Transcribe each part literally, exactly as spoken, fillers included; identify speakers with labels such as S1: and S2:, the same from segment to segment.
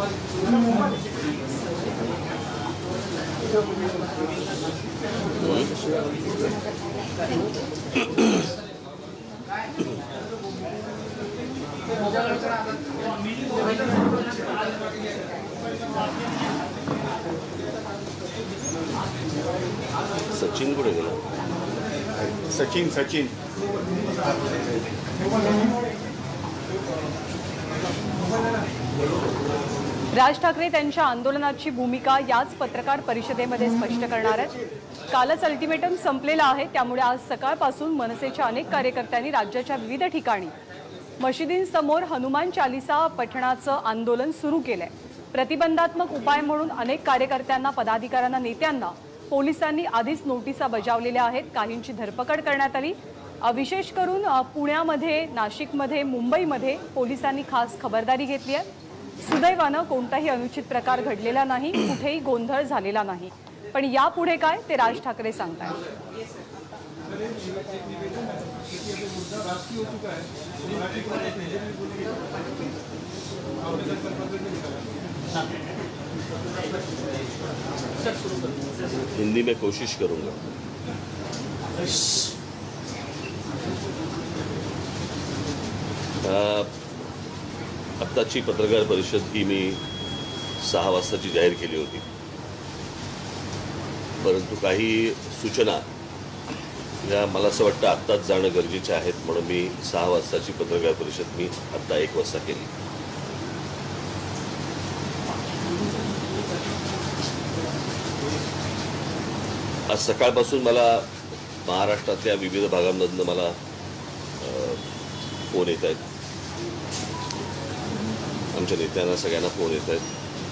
S1: सचिन कुठे गेला?
S2: सचिन सचिन
S3: राज ठाकरे त्यांच्या आंदोलनाची भूमिका याच पत्रकार परिषदेमध्ये स्पष्ट करणार आहेत। कालच अल्टिमेटम संपलेला आहे, त्यामुळे आज सकाळपासून मनसेच्या अनेक कार्यकर्त्यांनी राज्याच्या विविध ठिकाणी मशिदींसमोर हनुमान चालीसा पठणाचं आंदोलन सुरू केलंय। प्रतिबंधात्मक उपाय म्हणून अनेक कार्यकर्त्यांना, पदाधिकाऱ्यांना, नेत्यांना पोलिसांनी आधीच नोटिसा बजावलेल्या आहेत। काहींची धरपकड करण्यात आली। विशेष करून पुण्यामध्ये, नाशिकमध्ये, मुंबईमध्ये पोलिसांनी खास खबरदारी घेतली आहे। सुदैवानं कोणताही अनुचित प्रकार घडलेला नाही, कुठेही गोंधळ झालेला नाही। पण यापुढे काय ते राज ठाकरे सांगतात।
S1: हिंदी में कोशिश करूंगा। आत्ताची पत्रकार परिषद ही मी सहा वाजताची जाहीर केली होती, परंतु काही सूचना या मला असं वाटतं आत्ताच जाणं गरजेचे आहेत, म्हणून मी सहा वाजताची पत्रकार परिषद मी आत्ता एक वाजता केली। आज सकाळपासून मला महाराष्ट्रातल्या विविध भागांमधून मला फोन येत आहेत, आमच्या नेत्यांना सगळ्यांना फोन येत आहेत।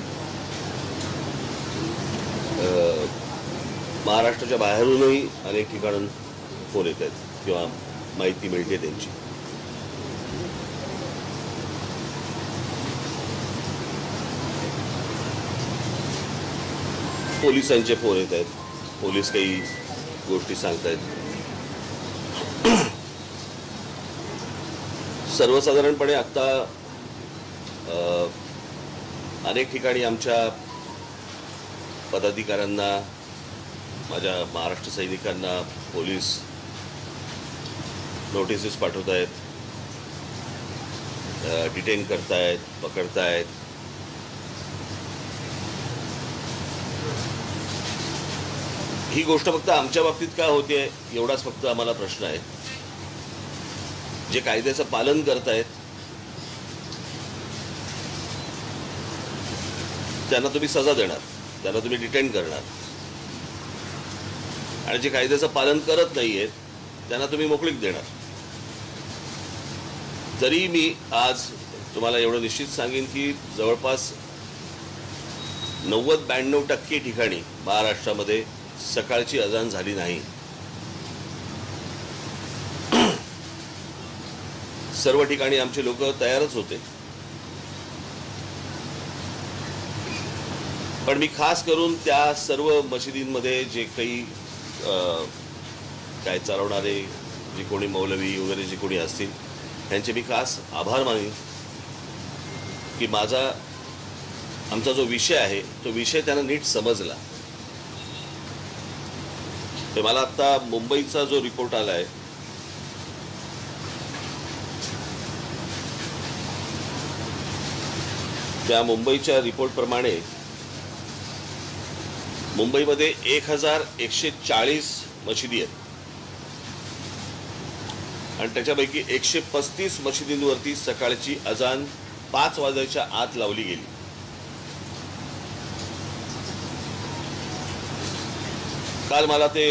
S1: महाराष्ट्राच्या बाहेरूनही अनेक ठिकाणून फोन येत आहेत किंवा माहिती मिळते त्यांची। पोलिसांचे फोन येत आहेत, पोलीस काही गोष्टी सांगतायत। सर्वसाधारणपणे आता अनेक ठिकाणी आमच्या पदाधिकाऱ्यांना, माझ्या महाराष्ट्र सैनिकांना पोलीस नोटिसेस पाठवत आहेत, डिटेन करतायत, पकडतायत। ही गोष्ट फक्त आमच्या बाबतीत का होते एवढाच फक्त आम्हाला प्रश्न आहे। जे कायद्याचं पालन करतायत त्यांना तुम्ही सजा देणार, त्यांना तुम्ही डिटेन करणार, आणि जे कायद्याचं पालन करत नाहीयेत त्यांना तुम्ही मोकळीक देणार। तरी मी आज तुम्हाला एवढं निश्चित सांगेन की जवळपास नव्वद ब्याण्णव टक्के ठिकाणी महाराष्ट्रामध्ये सकाळची अजान झाली नाही। सर्व ठिकाणी आमचे लोक तयारच होते, पण मी खास करून त्या सर्व मशिदींमध्ये जे काही काय चालवणारे, जे कोणी मौलवी वगैरे जे कोणी असतील त्यांचे मी खास आभार मानेन की माझा आमचा जो विषय आहे तो विषय त्यांना नीट समजला। ते मला आता मुंबईचा जो रिपोर्ट आला आहे त्या मुंबईच्या रिपोर्टप्रमाणे मुंबईमध्ये एक हजार एकशे चाळीस मशिदी आहेत आणि त्याच्यापैकी एकशे पस्तीस मशिदींवरती सकाळची अजान पाच वाजायच्या आत लावली गेली। काल मला ते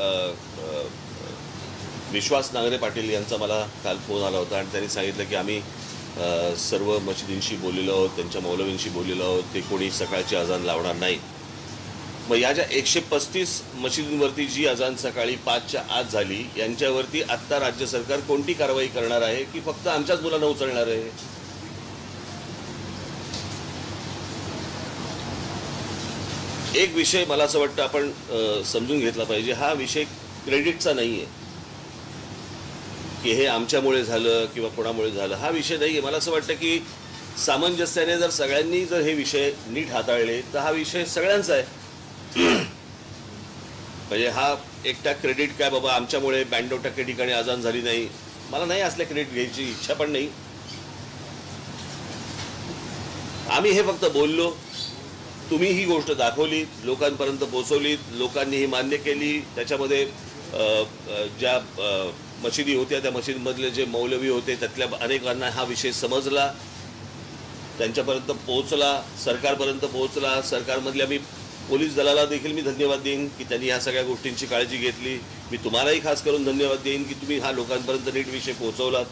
S1: विश्वास नांगरे पाटील यांचा मला काल फोन आला होता आणि त्यांनी सांगितलं की आम्ही सर्व मशिदींशी बोललेलो आहोत, त्यांच्या मौलवींशी बोललेलो आहोत, ते कोणी सकाळची अजान लावणार नाही। मग या ज्या एकशे पस्तीस मशिदींवरती जी अजान सकाळी पाचच्या आत झाली यांच्यावरती आत्ता राज्य सरकार कोणती कारवाई करणार आहे की फक्त आमच्याच मुलांना उचलणार आहे? एक विषय मला असं वाटतं आपण समजून घेतला पाहिजे। हा विषय क्रेडिटचा नाही आहे की हे आमच्यामुळे झालं किंवा कोणामुळे झालं, हा विषय नाही आहे। मला असं वाटतं की सामंजस्याने जर सगळ्यांनी जर हे विषय नीट हाताळले तर हा विषय सगळ्यांचा आहे. म्हणजे हा एकटा क्रेडिट काय बाबा आमच्यामुळे ब्याण्णव टक्के ठिकाणी अजान झाली नाही, मला नाही असल्या क्रेडिट घ्यायची इच्छा पण नाही. आम्ही हे फक्त बोललो, तुम्ही ही गोष्ट दाखवली, लोकांपर्यंत पोहोचवली, लोकांनी ही मान्य केली. त्याच्यामध्ये ज्या मशिदी होत्या त्या मशिदीमधले जे मौलवी होते त्यातल्या अनेकांना हा विषय समजला, त्यांच्यापर्यंत पोहोचला, सरकारपर्यंत पोहोचला. सरकारमधल्या मी पोलीस दलाला देखील मी धन्यवाद देईन की त्यांनी ह्या सगळ्या गोष्टींची काळजी घेतली. मी तुम्हालाही खास करून धन्यवाद देईन की तुम्ही हा लोकांपर्यंत नीट विषय पोहोचवलात.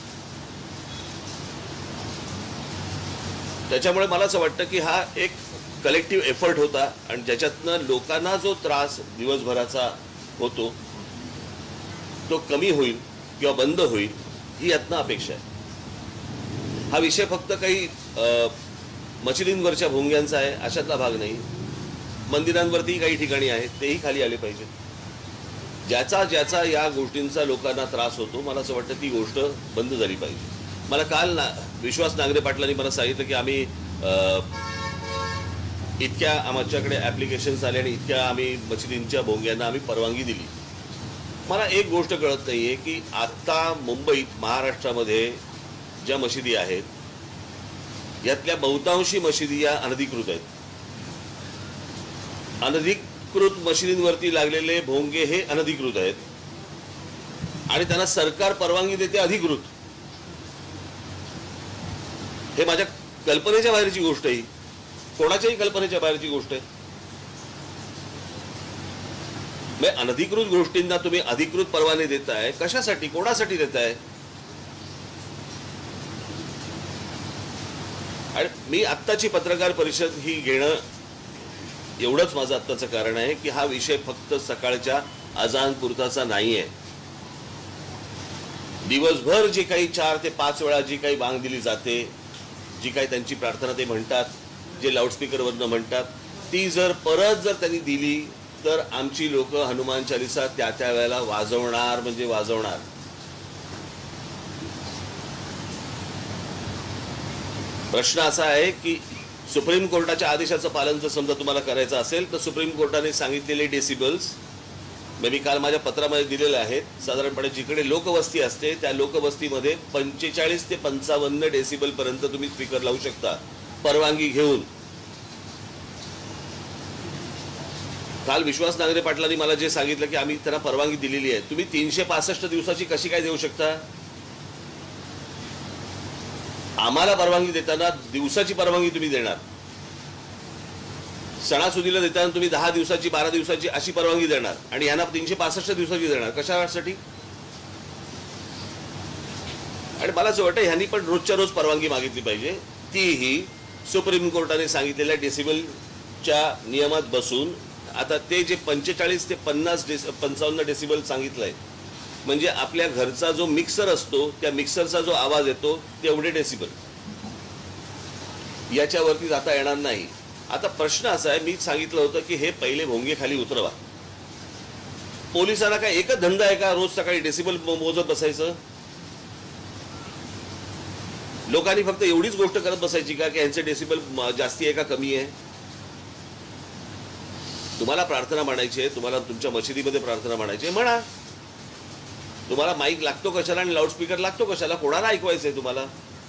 S1: त्याच्यामुळे मला असं वाटतं की हा एक कलेक्टिव्ह एफर्ट होता आणि ज्याच्यातनं लोकांना जो त्रास दिवसभराचा होतो तो कमी होईल किंवा बंद होईल ही यातनं अपेक्षा आहे. हा विषय फक्त काही मशिदींवरच्या भोंग्यांचा आहे अशातला भाग नाही. मंदिरांवरती काही ठिकाणी आहेत तेही खाली आले पाहिजेत. ज्याचा ज्याचा या गोष्टींचा लोकांना त्रास होतो मला असं वाटतं ती गोष्ट बंद झाली पाहिजे. मला काल ना विश्वास नांगरे पाटलांनी मला सांगितलं की आम्ही इतक्या आमच्याकडे ॲप्लिकेशन्स आले आणि इतक्या आम्ही मशिदींच्या भोंग्यांना आम्ही परवानगी दिली. मला एक गोष्ट कळत नाही आहे की आत्ता मुंबईत महाराष्ट्रामध्ये ज्या मशिदी आहेत यातल्या बहुतांशी मशिदी या अनधिकृत आहेत. अनधिकृत मशिदींवरती लागलेले भोंगे हे अनधिकृत आहेत आणि त्यांना सरकार परवानगी देते अधिकृत. हे माझ्या कल्पनेच्या बाहेरची गोष्ट आहे, कोणाच्याही कल्पनेच्या बाहेरची गोष्ट आहे. म्हणजे अनधिकृत गोष्टींना तुम्ही अधिकृत परवाने देताय कशासाठी, कोणासाठी देताय? आणि मी आत्ताची पत्रकार परिषद ही घेणं एवढंच माझं आत्ताचं कारण आहे की हा विषय फक्त सकाळच्या अजान पुरताचा नाही आहे. दिवसभर जे काही चार ते पाच वेळा जी काही बांग दिली जाते, जी काही त्यांची प्रार्थना ते म्हणतात, जे लाऊडस्पीकरवरनं म्हणतात, ती जर परत जर त्यांनी दिली तर आमची लोक हनुमान चालिसा त्या त्या वेळेला वाजवणार म्हणजे वाजवणार. प्रश्न असा आहे की सुप्रीम कोर्टाच्या आदेशाचं पालन जर समजा तुम्हाला करायचं असेल तर सुप्रीम कोर्टाने सांगितलेले डेसिबल्स मी काल माझ्या पत्रामध्ये दिलेले आहेत. साधारणपणे जिकडे लोकवस्ती असते त्या लोकवस्तीमध्ये पंचेचाळीस ते पंचावन्न डेसिबल पर्यंत तुम्ही स्पीकर लावू शकता परवानगी घेऊन. काल विश्वास नांगरे पाटलांनी मला जे सांगितलं की आम्ही त्यांना परवानगी दिलेली आहे. तुम्ही तीनशे पासष्ट दिवसाची कशी काय देऊ शकता? आम्हाला परवानगी देताना दिवसाची परवानगी तुम्ही देणार, सणासुदीला देताना तुम्ही दहा दिवसाची बारा दिवसाची अशी परवानगी देणार आणि यांना तीनशे पासष्ट दिवसाची देणार कशासाठी? आणि मला असं वाटतं ह्यांनी पण रोजच्या रोज परवानगी मागितली पाहिजे, तीही सुप्रीम कोर्टाने सांगितलेल्या डेसिबलच्या नियमात बसून. आता ते जे पंचेचाळीस ते पन्नास डेस पंचावन्न डेसिबल सांगितलंय म्हणजे आपल्या घरचा जो मिक्सर असतो त्या मिक्सरचा जो आवाज येतो तेवढे डेसिबल, याच्यावरती जाता येणार नाही. आता प्रश्न असा आहे, मी सांगितलं होतं की हे पहिले भोंगे खाली उतरवा. पोलिसांना काय एकच धंदा आहे का रोज सकाळी डेसिबल मोजत बसायचं? लोकांनी फक्त एवढीच गोष्ट करत बसायची का की यांचे डेसिबल जास्ती आहे का कमी आहे? तुम्हाला प्रार्थना म्हणायची आहे, तुम्हाला तुमच्या मशिदीमध्ये प्रार्थना म्हणायची आहे, म्हणा. तुम्हाला माईक लागतो कशाला आणि लाऊडस्पीकर लागतो कशाला? कोणाला ऐकवायचंय तुम्हाला?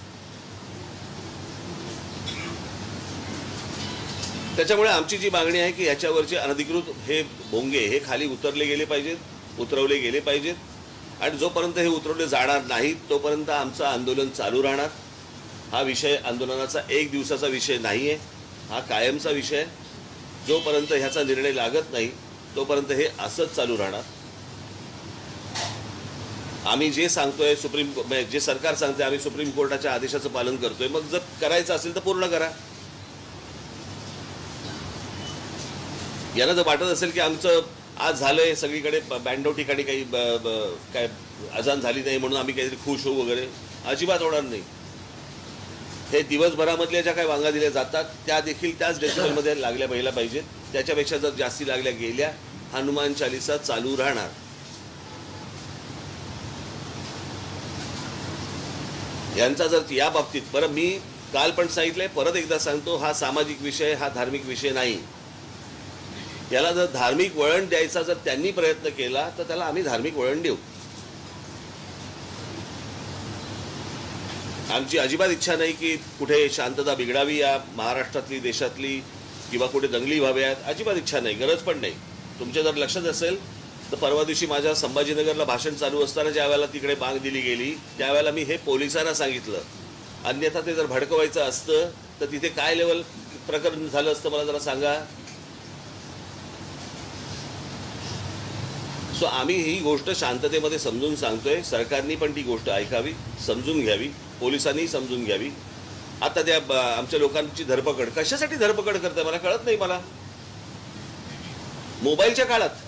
S1: त्याच्यामुळे आमची जी मागणी आहे की याच्यावरचे अनधिकृत हे भोंगे हे खाली उतरले गेले पाहिजेत, उतरवले गेले पाहिजेत. आणि जोपर्यंत हे उतरवले जाणार नाहीत तोपर्यंत आमचं आंदोलन चालू राहणार. हा विषय आंदोलनाचा एक दिवसाचा विषय नाही आहे, हा कायमचा विषय आहे. जोपर्यंत ह्याचा निर्णय लागत नाही तोपर्यंत हे असंच चालू राहणार. आम्ही जे सांगतोय सुप्रीम जे सरकार सांगते आम्ही सुप्रीम कोर्टाच्या आदेशाचं पालन करतोय. मग जर करायचं असेल तर पूर्ण करा. यांना जर वाटत असेल की आमचं आज झालंय सगळीकडे ब्याण्णव ठिकाणी काही काय अजान झाली नाही म्हणून आम्ही काहीतरी खुश होऊ वगैरे, अजिबात होणार नाही. हे दिवसभरामधल्या ज्या काही वांगा दिल्या जातात त्या देखील त्याच डेसिबलमध्ये लागल्या पहिल्या पाहिजेत. त्याच्यापेक्षा जर जास्ती लागल्या गेल्या हनुमान चालिसा चालू राहणार. यांचा जर या बाबतीत बरं मी काल पण सांगितलंय, परत एकदा सांगतो, हा सामाजिक विषय, हा धार्मिक विषय नाही. याला जर धार्मिक वळण द्यायचा जर त्यांनी प्रयत्न केला तर त्याला आम्ही धार्मिक वळण देऊ. आमची अजिबात इच्छा नाही की कुठे शांतता बिघडावी या महाराष्ट्रातली, देशातली, किंवा कुठे दंगली व्हाव्यात. अजिबात इच्छा नाही, गरज पण नाही. तुमच्या जर लक्षात असेल तर परवा दिवशी माझ्या संभाजीनगरला भाषण चालू असताना ज्या वेळेला तिकडे बांग दिली गेली त्यावेळेला मी हे पोलिसांना सांगितलं. अन्यथा ते जर भडकवायचं असतं तर तिथे काय लेवल प्रकरण झालं असतं मला जरा सांगा. सो आम्ही ही गोष्ट शांततेमध्ये समजून सांगतोय. सरकारने पण ती गोष्ट ऐकावी, समजून घ्यावी, पोलिसांनी समजून घ्यावी. आता त्या आमच्या लोकांची धरपकड कशासाठी धरपकड करताय मला कळत नाही. मला मोबाईलच्या काळात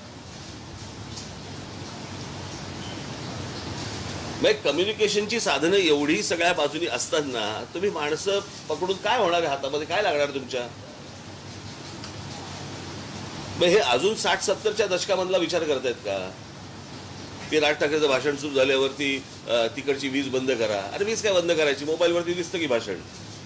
S1: मग कम्युनिकेशनची साधनं एवढी सगळ्या बाजूनी असताना तुम्ही माणसं पकडून काय होणार आहे, हातामध्ये काय लागणार तुमच्या. मग हे अजून साठ सत्तरच्या दशकामधला विचार करतायत का की राज ठाकरेचं भाषण सुरू झाल्यावरती तिकडची वीज बंद करा. अरे वीज काय बंद करायची, मोबाईलवरती दिसतं की भाषण.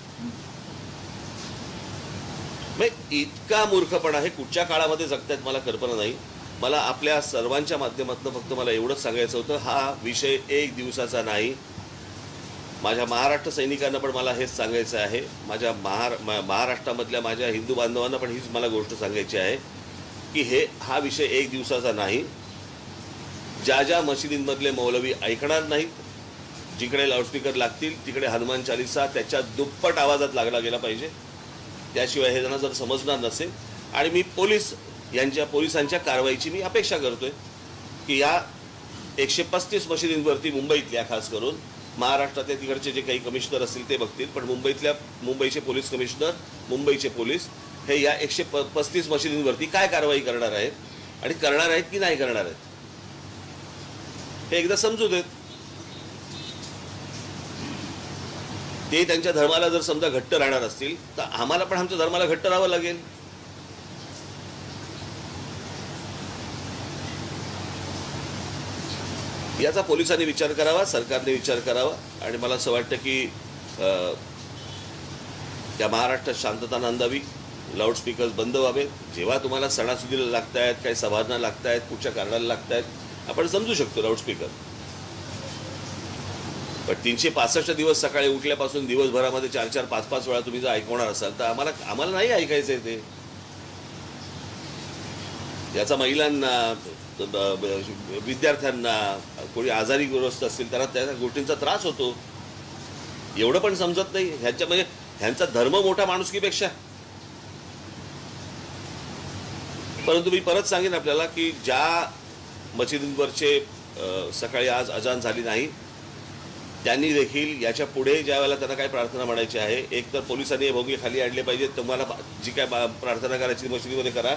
S1: मग इतका मूर्खपणा हे कुठच्या काळामध्ये जगतायत मला कल्पना नाही. मला आपल्या सर्वांच्या माध्यमातून फक्त मला एवढंच सांगायचं होतं, हा विषय एक दिवसाचा नाही. माझ्या महाराष्ट्र सैनिकांना पण मला हेच सांगायचं आहे. माझ्या महार महाराष्ट्रामधल्या माझ्या हिंदू बांधवांना पण हीच मला गोष्ट सांगायची आहे की हे हा विषय एक दिवसाचा नाही. ज्या ज्या मशिदींमधले मौलवी ऐकणार नाहीत, जिकडे लाऊडस्पीकर लागतील तिकडे हनुमान चालीसा त्याच्या दुप्पट आवाजात लागला गेला पाहिजे. त्याशिवाय हे जण जर समजणार नसेल. आणि मी पोलीस यांच्या पोलिसांच्या कारवाईची मी अपेक्षा करतोय की या एकशे पस्तीस मशिदींवरती मुंबईतल्या खास करून महाराष्ट्रातल्या तिकडचे जे काही कमिशनर असतील ते बघतील, पण मुंबईतल्या मुंबईचे पोलीस कमिशनर, मुंबईचे पोलीस हे या एकशे प पस्तीस मशिदींवरती काय कारवाई करणार आहेत आणि करणार आहेत की नाही करणार आहेत हे एकदा समजू देत. ते त्यांच्या धर्माला जर समजा घट्ट राहणार असतील तर आम्हाला पण आमच्या धर्माला घट्ट राहावं लागेल. याचा पोलिसांनी विचार करावा, सरकारने विचार करावा. आणि मला असं वाटतं की त्या महाराष्ट्रात शांतता नांदावी, लाऊडस्पीकर्स बंद व्हावेत. जेव्हा तुम्हाला सणासुदीला लागत आहेत, काही सभांना लागत आहेत, कुठच्या कारणाला लागत आहेत, आपण समजू शकतो लाऊडस्पीकर. पण तीनशे पासष्ट दिवस सकाळी उठल्यापासून दिवसभरामध्ये चार चार पाच पाच वेळा तुम्ही जर ऐकवणार असाल तर आम्हाला आम्हाला नाही ऐकायचं आहे ते. याचा महिलांना, विद्यार्थ्यांना, कोणी आजारी ग्रस्त असतील त्यांना त्या गोष्टींचा त्रास होतो. एवढं पण समजत नाही ह्यांच्या. म्हणजे ह्यांचा धर्म मोठा माणुसकीपेक्षा. परंतु मी परत सांगेन आपल्याला की ज्या मशिदींवरचे सकाळी आज अजान झाली नाही त्यांनी देखील याच्या पुढे ज्या वेळेला त्यांना काय प्रार्थना म्हणायची आहे, एक तर पोलिसांनी हे भोंगे खाली आणले पाहिजेत. तुम्हाला जी काय प्रार्थना करायची मशिदीमध्ये करा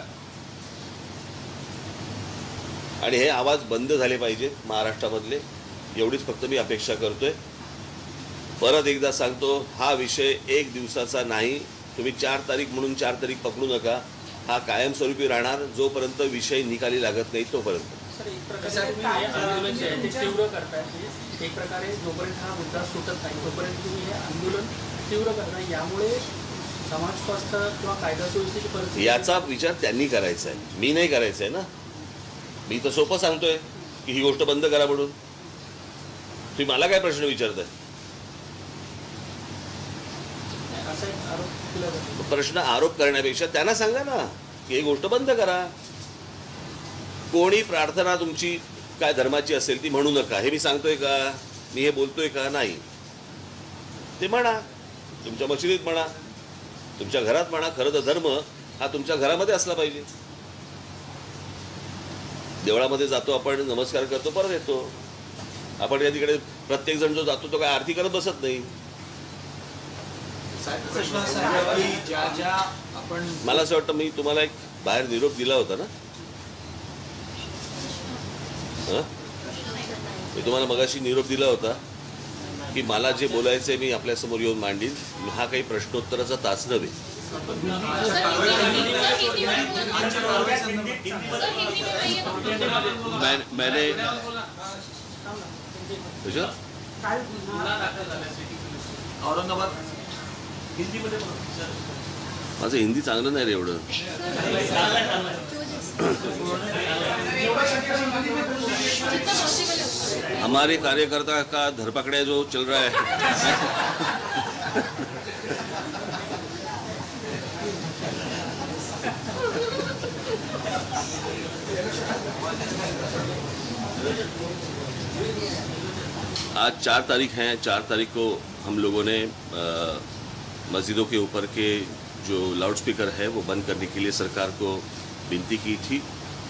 S1: आणि हे आवाज बंद झाले पाहिजेत महाराष्ट्रामधले. एवढीच फक्त मी अपेक्षा करतोय. परत एकदा सांगतो, हा विषय एक दिवसाचा नाही. तुम्ही चार तारीख म्हणून चार तारीख पकडू नका. हा कायमस्वरूपी राहणार जोपर्यंत विषय निकाली लागत नाही तोपर्यंत.
S4: सर, एक प्रकारे तुम्ही हे आंदोलन जे आहे ते तीव्र करताय. एक प्रकारे जोपर्यंत हा मुद्दा सुटत नाही तोपर्यंत तुम्ही हे आंदोलन तीव्र करताय. यामुळे समाज स्वास्थ्य किंवा कायदा सुव्यवस्थेची परिस्थिती
S1: याचा विचार त्यांनी करायचा आहे, मी नाही करायचा आहे ना. मी तर सोपं सांगतोय की ही गोष्ट बंद करा म्हणून. तुम्ही मला काय प्रश्न विचारताय?
S4: असा एक आरोप केला जातो.
S1: प्रश्न आरोप करण्यापेक्षा त्यांना सांगा ना की ही गोष्ट बंद करा. कोणी प्रार्थना तुमची काय धर्माची असेल ती म्हणू नका हे मी सांगतोय का? मी हे बोलतोय का? नाही. ते म्हणा, तुमच्या मशिदीत म्हणा, तुमच्या घरात म्हणा. खरं तर धर्म हा तुमच्या घरामध्ये असला पाहिजे. देवळामध्ये जातो आपण, नमस्कार करतो, परत येतो. आपण या तिकडे प्रत्येक जण जो जातो तो काय आरती करत बसत नाही. मला असं वाटतं मी तुम्हाला एक बाहेर निरोप दिला होता ना. हं? मी तुम्हाला मगाशी निरोप दिला होता की मला जे बोलायचं मी आपल्यासमोर येऊन मांडीन. हा काही प्रश्नोत्तराचा तास नव्हे. मैंने
S2: औरंगाबाद
S4: हिंदीमध्ये बोला.
S1: माझं हिंदी चांगलं नाही रे एवढं. हमारे कार्यकर्ता का धरपकड़े जो चल रहा है. आज चार तारीख है. चार तारीख को हम लोगों ने मस्जिदों के ऊपर के जो लाउडस्पीकर है वो बंद करने के लिए सरकार को विनती की थी.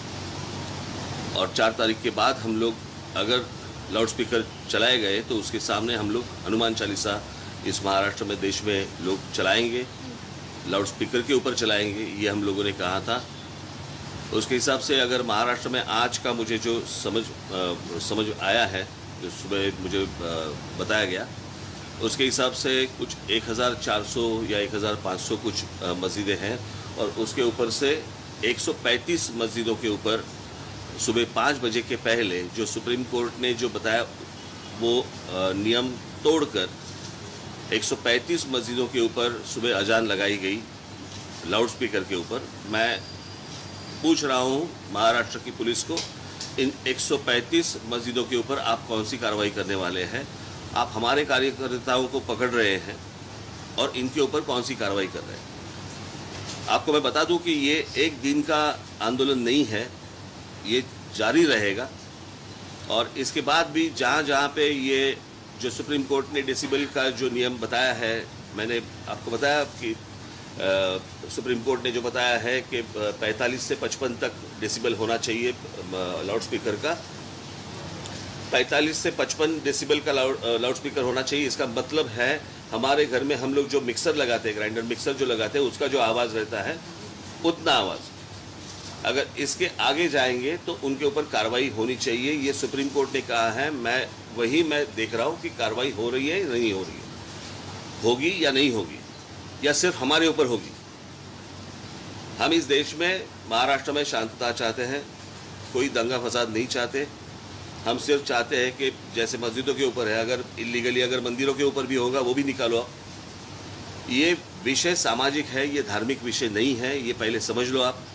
S1: और चार तारीख के बाद हम लोग अगर लाउडस्पीकर चलाए गए तो उसके सामने हम लोग हनुमान चालीसा इस महाराष्ट्र में देश में लोग चलाएंगे, लाउडस्पीकर के ऊपर चलाएंगे, ये हम लोगों ने कहा था. उसके हिसाब से अगर महाराष्ट्र में आज का मुझे जो समझ आ, समझ आया है, जो सुबह मुझे आ, बताया गया, उसके हिसाब से कुछ एक हज़ार चार सौ या एक हज़ार पाँच सौ कुछ मस्जिदें हैं. और उसके ऊपर से एक सौ पैंतीस मस्जिदों के ऊपर सुबह पाँच बजे के पहले जो सुप्रीम कोर्ट ने जो बताया वो नियम तोड़कर एक सौ पैंतीस मस्जिदों के ऊपर सुबह अजान लगाई गई लाउडस्पीकर के ऊपर. मैं पूछ रहा हूँ महाराष्ट्र की पुलिस को, इन एक सौ पैंतीस मस्जिदों के ऊपर आप कौन सी कार्रवाई करने वाले हैं? आप हमारे कार्यकर्ताओं को पकड़ रहे हैं और इनके ऊपर कौन सी कार्रवाई कर रहे हैं? आपको मैं बता दूं कि ये एक दिन का आंदोलन नहीं है, ये जारी रहेगा. और इसके बाद भी जहाँ जहाँ पे ये जो सुप्रीम कोर्ट ने डेसिबल का जो नियम बताया है, मैंने आपको बताया कि आ, सुप्रीम कोर्ट ने जो बताया है कि पैंतालीस से पचपन तक डेसिबल होना चाहिए लाउडस्पीकर का. पैंतालीस से पचपन डेसिबल का लाउड लाउडस्पीकर होना चाहिए. इसका मतलब है हमारे घर में हम लोग जो मिक्सर लगाते हैं, ग्राइंडर मिक्सर जो लगाते हैं, उसका जो आवाज़ रहता है उतना आवाज़. अगर इसके आगे जाएंगे तो उनके ऊपर कार्रवाई होनी चाहिए. ये सुप्रीम कोर्ट ने कहा है. मैं वही मैं देख रहा हूँ कि कार्रवाई हो रही है या नहीं हो रही है, होगी या नहीं होगी, या सिर्फ हमारे ऊपर होगी. हम इस देश में महाराष्ट्र में शांतता चाहते हैं, कोई दंगा फसाद नहीं चाहते. हम सिर्फ चाहते हैं कि जैसे मस्जिदों के ऊपर है, अगर इलीगली अगर मंदिरों के ऊपर भी होगा वो भी निकालो आप. ये विषय सामाजिक है, ये धार्मिक विषय नहीं है, ये पहले समझ लो आप.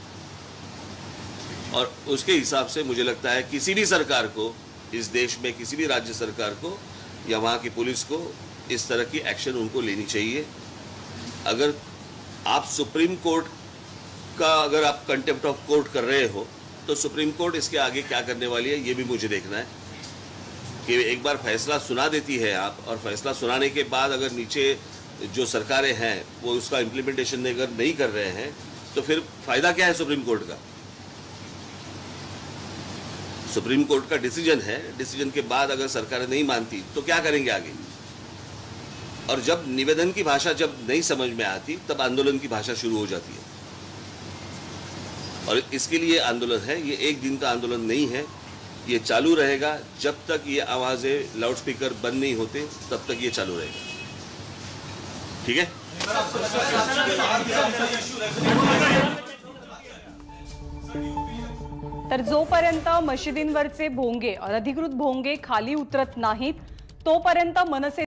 S1: और उसके हिसाब से मुझे लगता है किसी भी सरकार को इस देश में, किसी भी राज्य सरकार को या वहाँ की पुलिस को इस तरह की एक्शन उनको लेनी चाहिए. अगर आप सुप्रीम कोर्ट का अगर आप कंटेम्प्ट ऑफ कोर्ट कर रहे हो तो सुप्रीम कोर्ट इसके आगे क्या करने वाली है ये भी मुझे देखना है. कि एक बार फैसला सुना देती है आप, और फैसला सुनाने के बाद अगर नीचे जो सरकारें हैं वो उसका इम्प्लीमेंटेशन अगर नहीं कर रहे हैं तो फिर फ़ायदा क्या है सुप्रीम कोर्ट का? सुप्रीम कोर्ट का डिसीजन है, डिसीजन के बाद अगर सरकारें नहीं मानती तो क्या करेंगे आगे? और जब निवेदन की भाषा जब नहीं समझ में आती तब आंदोलन की भाषा शुरू हो जाती है. और इसके लिए आंदोलन है, ये एक दिन का आंदोलन नहीं है, ये चालू रहेगा. जब तक ये आवाज़ें लाउडस्पीकर बंद नहीं होते तब तक ये चालू रहेगा. ठीक है.
S3: तर जोपर्यंत मशिदींवरचे भोंगे, अनधिकृत भोंगे खाली उतरत नाहीत तोपर्यंत मनसे